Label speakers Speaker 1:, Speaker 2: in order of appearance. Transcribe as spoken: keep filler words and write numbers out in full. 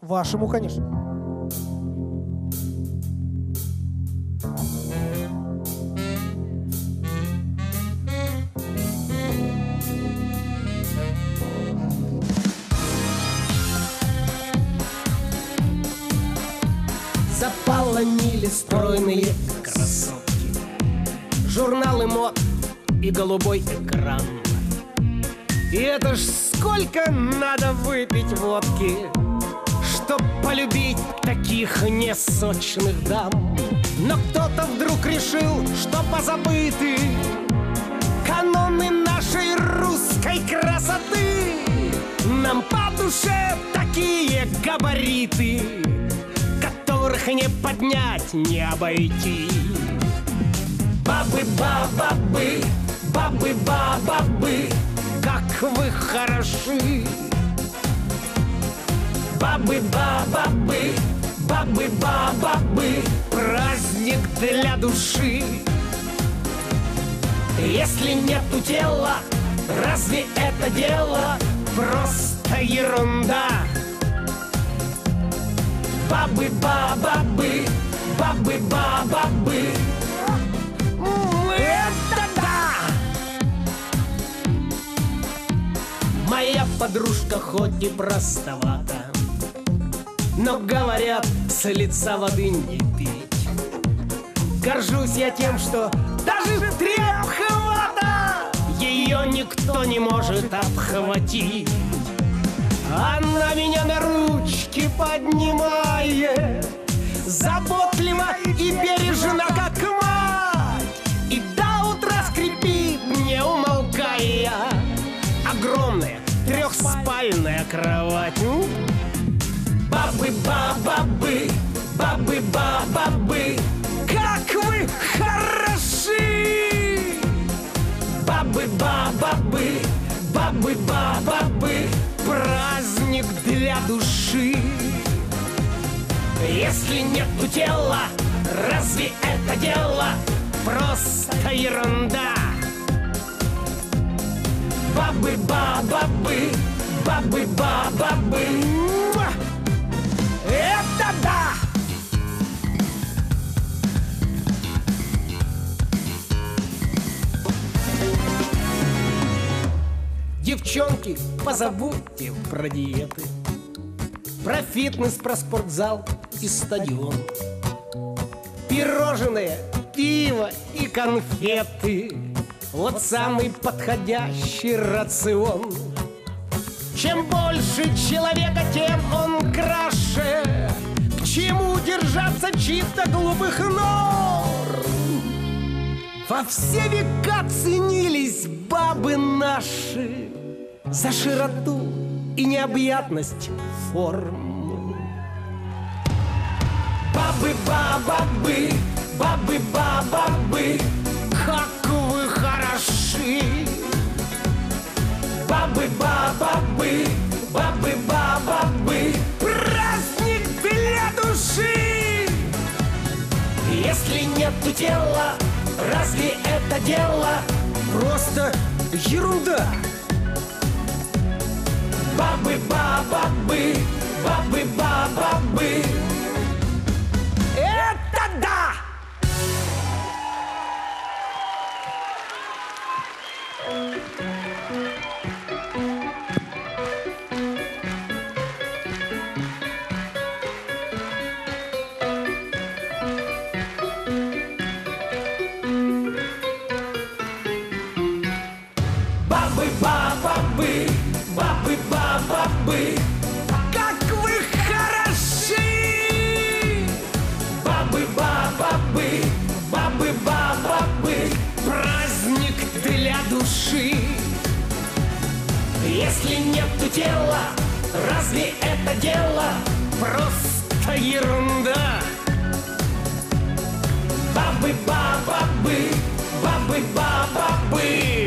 Speaker 1: Вашему, конечно.
Speaker 2: Заполонили стройные красотки, журналы мод и голубой экран. И это ж сколько надо выпить водки, чтоб полюбить таких несочных дам. Но кто-то вдруг решил, что позабыты каноны нашей русской красоты. Нам по душе такие габариты, которых не поднять, не обойти. Бабы-ба-бабы, бабы-ба-бабы, как вы хороши. Бабы-ба-бабы, бабы-ба-бабы, праздник для души. Если нету тела, разве это дело просто ерунда? Бабы-ба-бабы, бабы-ба-бабы, это да! Моя подружка хоть и простовата, но говорят, с лица воды не пить. Горжусь я тем, что даже трепхвата ее никто не может обхватить. Она меня на ручки поднимает, заботливо и бережно, как мать, и до утра скрипит, не умолкая, огромная трехспальная кровать. Бабы-ба-бабы, бабы-ба-бабы, как вы хороши! Бабы-ба-бабы, бабы-ба-бабы, праздник для души. Если нету тела, разве это дело просто ерунда? Бабы-ба-бабы, бабы-ба-бабы, это да! Девчонки, позабудьте про диеты, про фитнес, про спортзал и стадион. Пирожные, пиво и конфеты — вот самый подходящий рацион. Чем больше человека, тем он краше. К чему держаться чьих-то глупых норм? Во все века ценились бабы наши за широту и необъятность форм. Бабы-ба-бабы, бабы-ба-бабы, как вы хороши! Бабы-ба-бабы, бабы-ба-бабы, праздник для души! Если нету тела, разве это дело просто ерунда? Бабы-ба-бабы, бабы-ба-бабы, это да! Бабы-ба-бабы, бабы-ба-бабы, как вы хороши! Бабы-ба-бабы, бабы-ба-бабы, праздник для души. Если нету тела, разве это дело просто ерунда? Бабы-ба-бабы, бабы-ба-бабы,